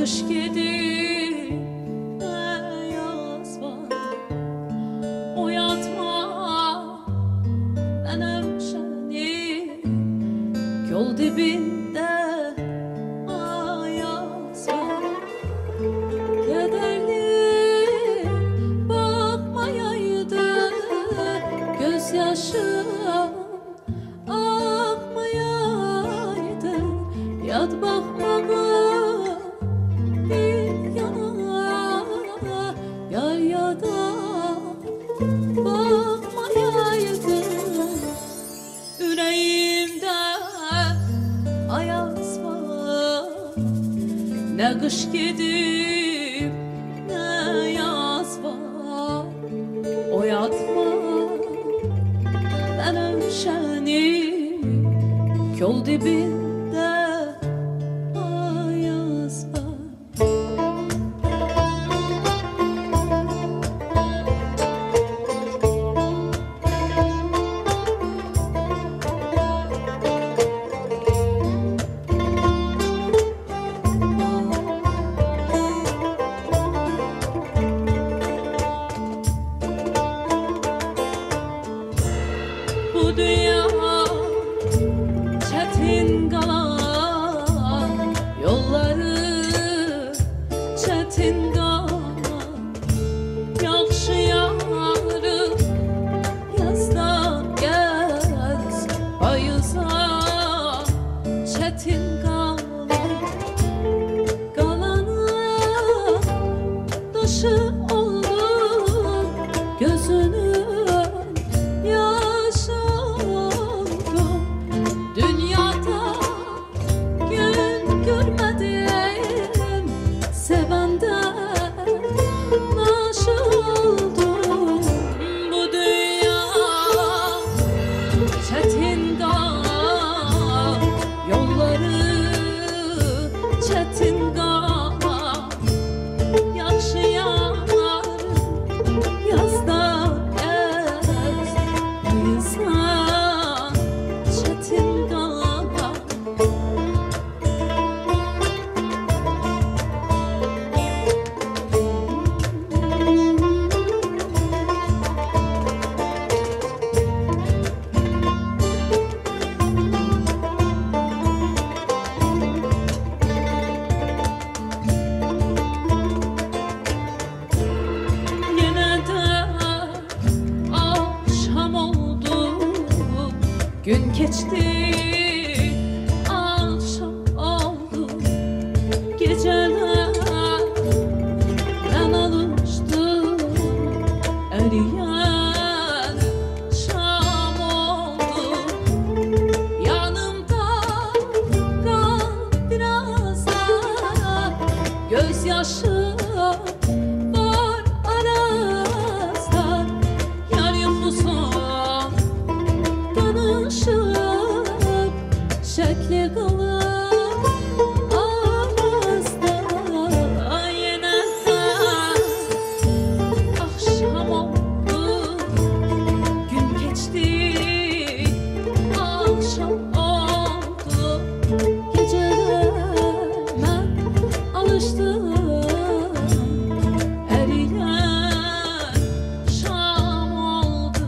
kış gelir ne yaz var. Oyatma benim şeni, yol dibinde ayaz var. Kederli bakmayaydı gözyaşım, akmayaydı yad bakmağa bir yana. Yar yada bakmayaydı yüreğimde ayaz var. Ne kış gidip ne yaz var. Oyatma benim şenim, yol dibinde ayaz var. Bu dünya çetin kalan, yolları çetin kalan. Yaxşı yarım yazda gez, ayıza çetin kalan. Kalanı dışı oldu gözünün yaşı oldu. Dünyada gün görmedim, sevenden naşı oldum. Bu dünya çetin kalan, yolları çetin kalan. Yaxşı yarım yazda gez, insan çetin kalan. Yine de akşam oldu, gün geçti, akşam oldu. Geceler ben alıştım, eriyen şam oldu. Yanımda kal biraz da, gözyaşı var arazda. Yar yoklusun tanışıp, şekli kalıp ağızda. Yine de akşam oldu, gün geçti, akşam oldu. Geceler ben alıştım, eriyen şam oldu.